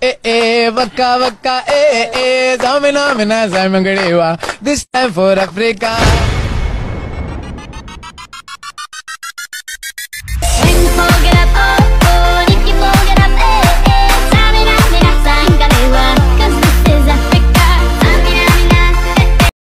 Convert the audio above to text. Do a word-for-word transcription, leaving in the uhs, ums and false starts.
eh, eh, Waka, Waka, eh, eh, Zamina, Mina, Zamangrewa. This time for Africa.